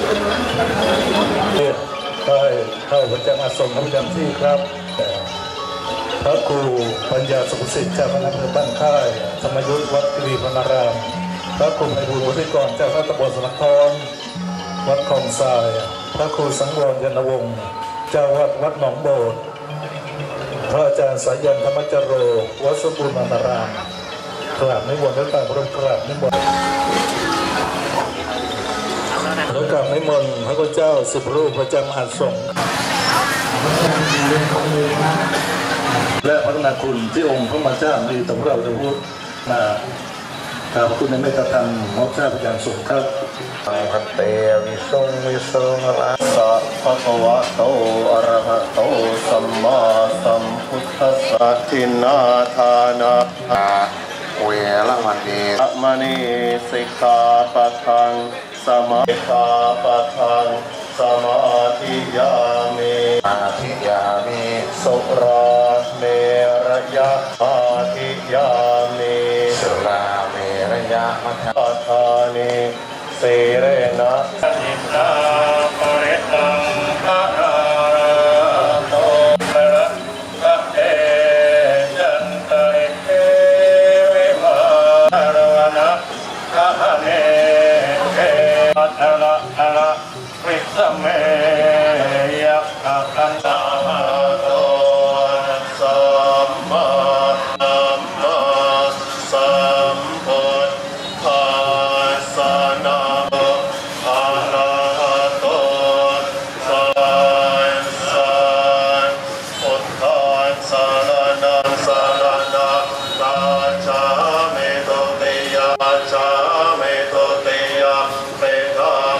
ได้เข้าประจำอาสมประจำที่ครับพระครูปัญญาสุขสิทธิ์เจ้าคณะอำเภอบ้านค่ายธรรมยุทธวัดกิรีพนารามพระครูไพบูลย์วุฒิกรเจ้าคณะตำบลสนักทองวัดคลองทรายพระครูสังวรยนวงศ์เจ้าวัดหนองโบสถ์พระอาจารย์สายันธรรมจโรวัดสมบูรณ์นารามกราบนิมนต์และต่างพระกราบนิมนต์แล้วกราบนิมนต์พระพุทธเจ้า10 รูปประจำอาสมและพระนาคุณที่องค์พระมาเจ้ามีต่อเราจะพูดมาขอบคุณในเมตตาธรรมมอบเจ้าประจำสงฆ์ครับพัตเตวิสุงวิสุงละสัพพะวะโตอะระหะโตสัมมาสัมพุทธัสสะทินาทานะเวรมณีมณีสิกขาปะทังสมาธิยามิสุราเมรยะมาธิยามิสุราเมรยะมัทธาทานิเสเรนะอิตาปริตังภะราโตภะระเตจันตริเตวิมาหรวนะขะเนเกอัตระวิสเมยะอะคันตาโตสัมมาสัมพุทธัสสะนะโมอะระหะโตสัมมาพุทธัสสะนะสะระนะราชาเมโตติยาชาเมโตติยาเปตัม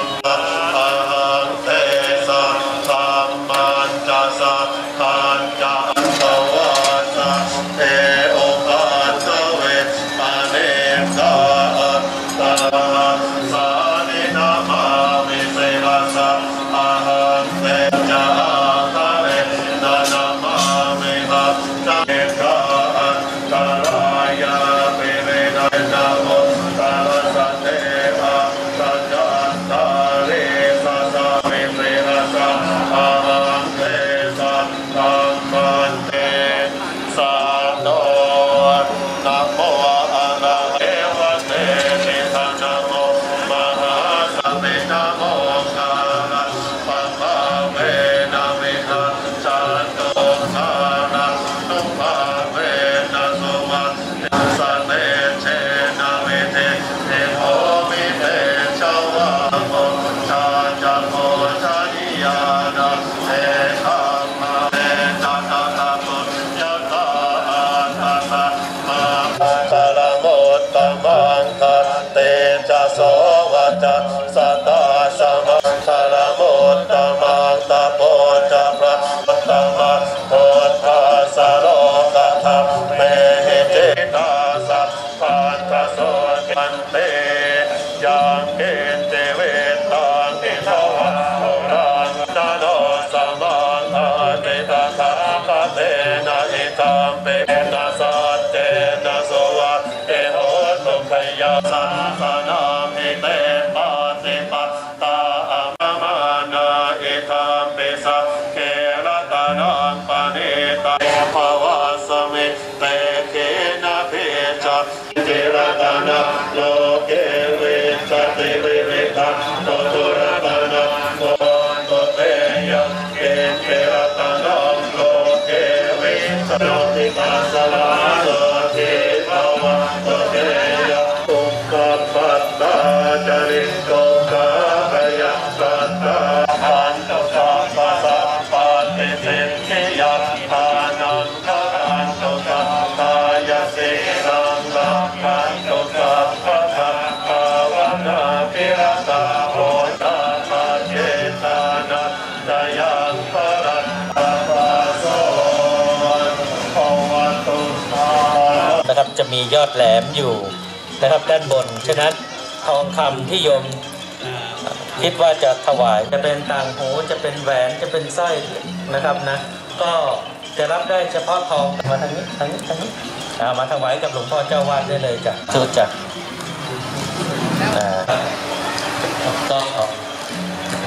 โลเกวิสัตติวิริตังโตตุระตนะโมโตเตยะเกเกระตนะโลเกวิสัตติปัสสะโสติภวะโตเตยะทุกขปัตตาจริตโตกะพยะปัตตาอันตุสัพพะสัพปะติสิทธิยัตถานังคะอันตุสัพพะยะสิรังรักขันตุสัพพะสัพพะวะนาภิรตาโหตาปะเจตานัตตยังภรัตตะวะโสภวตุสานะครับจะมียอดแหลมอยู่นะครับด้านบนฉะนั้นทองคำที่โยมคิดว่าจะถวายจะเป็นต่างหูจะเป็นแหวนจะเป็นสร้อยนะครับนะก็จะรับได้เฉพาะทองมาทางนี้มาถวายกับหลวงพ่อเจ้าวาดได้เลยจ้ะสุดจ้ะก็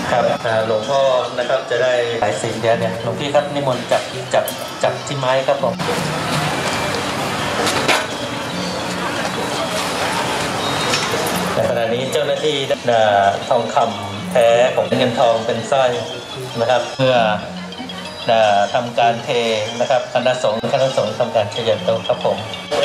ครับหลวงพ่อนะครับจะได้หลายสิ่งเดียวเนี่ยหลวงพี่ครับนิมนต์จับที่ไม้ครับผมในขณะนี้เจ้าหน้าที่ทองคำแท้ของเงินทองเป็นสร้อยนะครับเพื่อทำการเทนะครับคณะสงฆ์ทำการเฉลิมโตครับผม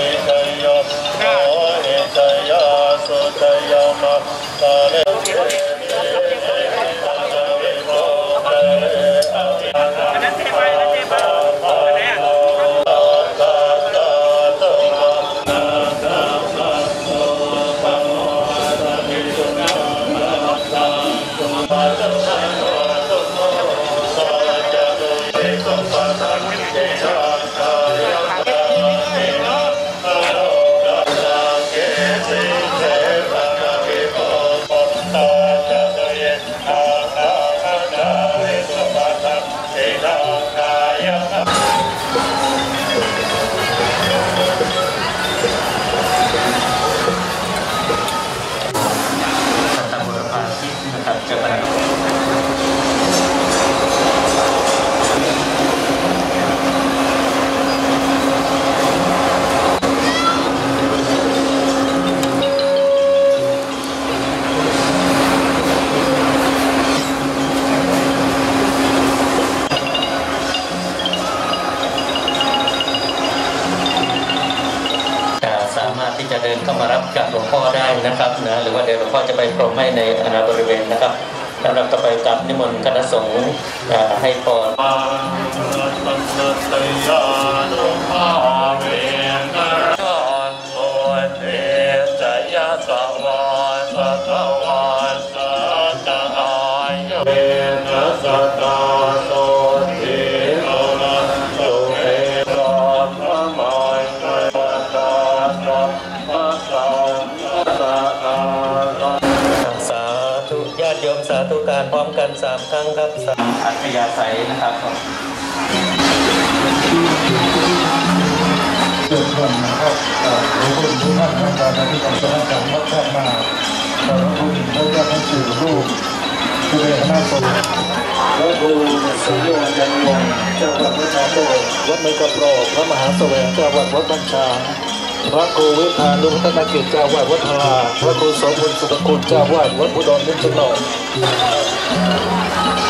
ที่จะเดินเข้ามารับจากหลวงพ่อได้นะครับนะหรือว่าเดี๋ยวหลวงพ่อจะไปพรมให้ในอนาบริเวณนะครับสำหรับต่อไปกับนิมนต์คณะสงฆ์ให้พรโยมสาธุการพร้อมกัน3 ครั้งครับ3อัธยาศัยนะครับเกิดขึ้นนะครับหลวงพ่อทุกท่านนะครับที่ทำสถานการณ์วัดแท้มาขอบคุณพระเจ้าทั้ง4รูปที่เป็นคณะสงฆ์และครูสุโยยันวงเจ้าวัดวัดนาโตวัดไมกะโปรพระมหาแสวงเจ้าวัดวัดบัญชาพระครูวิพานุพัฒนกิจเจ้าวาดวัดพลาพระครูโสพลสุตกุลเจ้าวาดวัดอุดรนิชโน